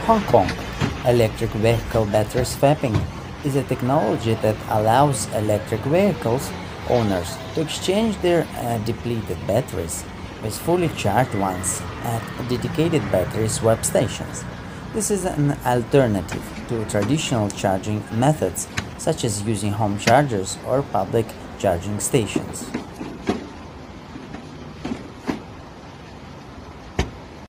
Hong Kong. Electric vehicle battery swapping is a technology that allows electric vehicles owners to exchange their depleted batteries with fully charged ones at dedicated battery swap stations. This is an alternative to traditional charging methods such as using home chargers or public charging stations.